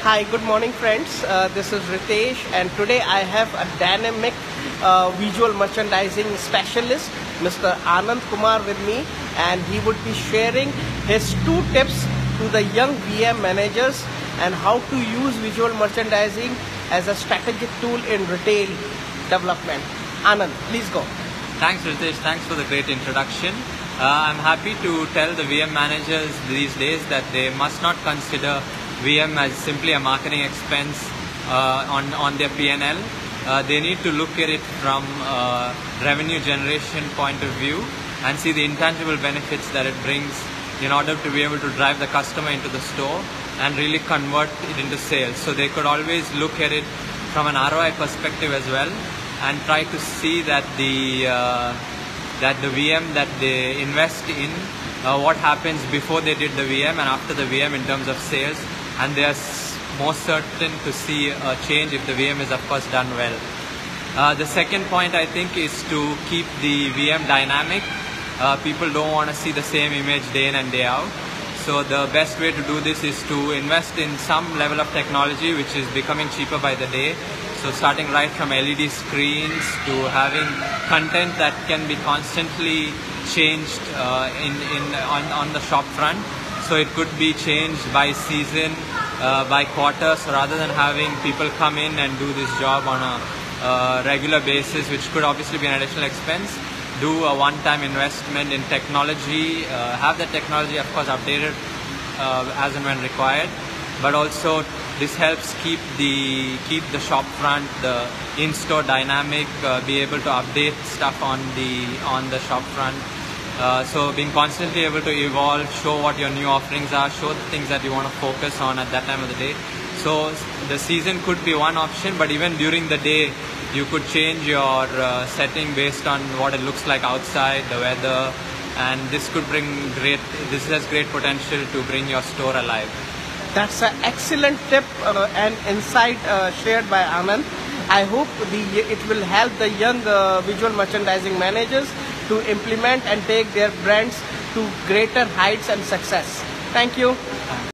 Hi, good morning friends. This is Ritesh and today I have a dynamic visual merchandising specialist, Mr. Anand Kumar with me, and he would be sharing his 2 tips to the young VM managers and how to use visual merchandising as a strategic tool in retail development. Anand, please go. Thanks Ritesh, thanks for the great introduction. I'm happy to tell the VM managers these days that they must not consider VM as simply a marketing expense on their P&L. They need to look at it from a revenue generation point of view and see the intangible benefits that it brings in order to be able to drive the customer into the store and really convert it into sales. So they could always look at it from an ROI perspective as well and try to see that the VM that they invest in, what happens before they did the VM and after the VM in terms of sales, and they are more certain to see a change if the VM is of course done well. The second point I think is to keep the VM dynamic. People don't want to see the same image day in and day out. So the best way to do this is to invest in some level of technology which is becoming cheaper by the day. So starting right from LED screens to having content that can be constantly changed on the shop front. So it could be changed by season, by quarter. So rather than having people come in and do this job on a regular basis, which could obviously be an additional expense, do a one-time investment in technology, have the technology of course updated as and when required, but also this helps keep the shop front, the in-store dynamic, be able to update stuff on the shop front. So being constantly able to evolve, show what your new offerings are, show the things that you want to focus on at that time of the day. So the season could be one option, but even during the day, you could change your setting based on what it looks like outside, the weather, and this has great potential to bring your store alive. That's an excellent tip and insight shared by Anand. I hope it will help the young visual merchandising managers to implement and take their brands to greater heights and success. Thank you.